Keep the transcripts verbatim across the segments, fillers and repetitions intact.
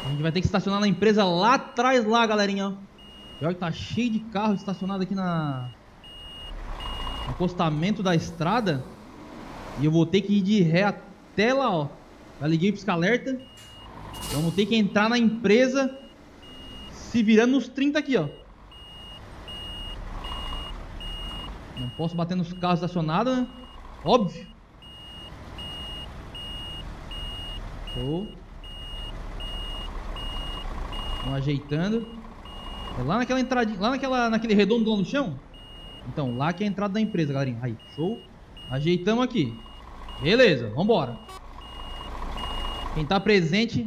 A gente vai ter que estacionar na empresa lá atrás, lá, galerinha, ó. Pior que tá cheio de carro estacionado aqui na... no acostamento da estrada. E eu vou ter que ir de ré até lá, ó. Já liguei o pisca-alerta. Vamos ter que entrar na empresa se virando nos trinta aqui, ó. Não posso bater nos carros estacionados, né? Óbvio. Show. Vamos ajeitando. É lá naquela entradinha, lá naquela, naquele redondo lá no chão. Então, lá que é a entrada da empresa, galerinha. Aí, show. Ajeitamos aqui. Beleza, vambora. Quem tá presente,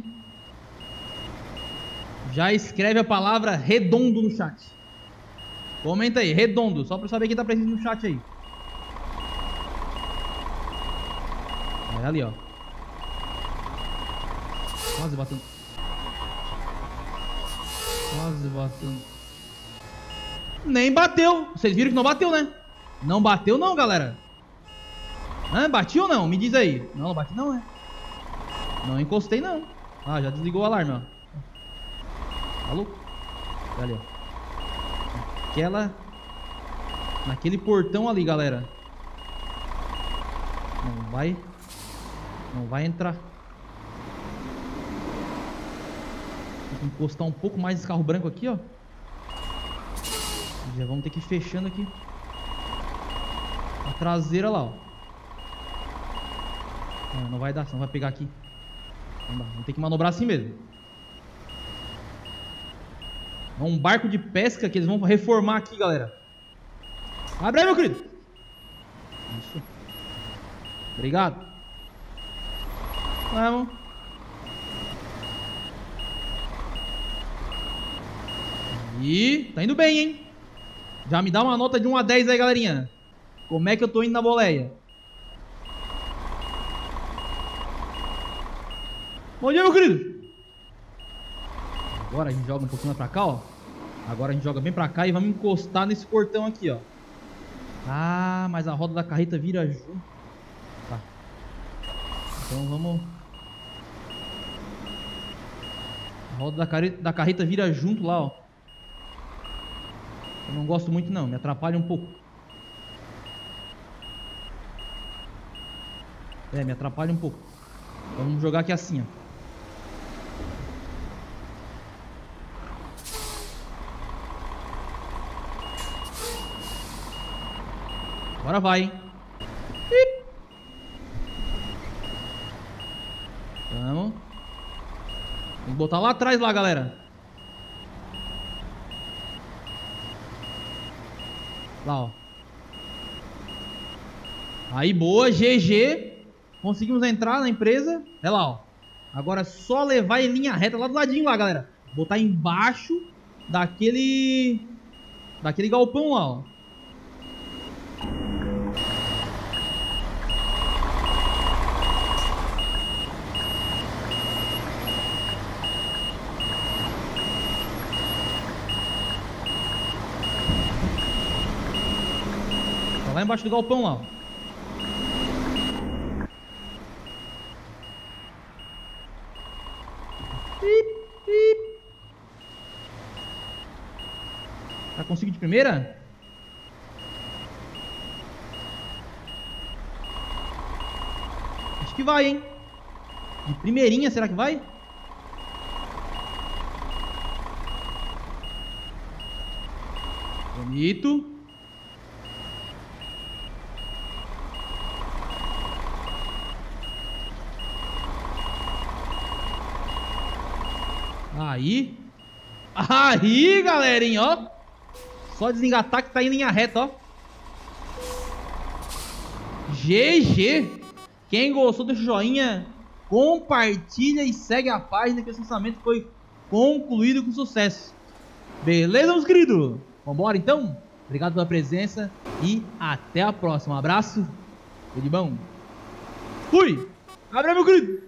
já escreve a palavra redondo no chat. Comenta aí, redondo, só pra eu saber quem tá presente no chat aí. É ali, ó. Quase batendo. Quase batendo. Nem bateu. Vocês viram que não bateu, né? Não bateu não, galera. Ah, bati ou não? Me diz aí. Não, não bati não, né? Não encostei não. Ah, já desligou o alarme, ó. Tá louco? Olha ali, ó. Aquela... naquele portão ali, galera. Não vai... não vai entrar. Tem que encostar um pouco mais esse carro branco aqui, ó. Já vamos ter que ir fechando aqui a traseira lá, ó. Não, não vai dar, senão vai pegar aqui. Não dá, vamos ter que manobrar assim mesmo. É um barco de pesca que eles vão reformar aqui, galera. Abre aí, meu querido. Isso. Obrigado. Vamos. E tá indo bem, hein? Já me dá uma nota de um a dez aí, galerinha. Como é que eu tô indo na boleia? Bom dia, meu querido. Agora a gente joga um pouquinho mais pra cá, ó. Agora a gente joga bem pra cá e vamos encostar nesse portão aqui, ó. Ah, mas a roda da carreta vira junto. Tá. Então vamos... a roda da carreta, da carreta vira junto lá, ó. Eu não gosto muito não, me atrapalha um pouco. É, me atrapalha um pouco. Então vamos jogar aqui assim, ó. Agora vai, hein? Vamos. Tem que botar lá atrás lá, galera. Lá, ó. Aí, boa, G G. Conseguimos entrar na empresa. É lá, ó. Agora é só levar em linha reta lá do ladinho lá, galera. Botar embaixo daquele... daquele galpão lá, ó. Tá lá embaixo do galpão lá, ó. Tá conseguindo de primeira? Acho que vai, hein? De primeirinha, será que vai? Bonito. Aí. Aí, galerinha, ó. Só desengatar que tá em linha reta, ó. G G. Quem gostou, deixa o joinha, compartilha e segue a página que esse lançamento foi concluído com sucesso. Beleza, meus queridos? Vambora, então? Obrigado pela presença e até a próxima. Um abraço. Tudo de bom? Fui! Abre, meu querido!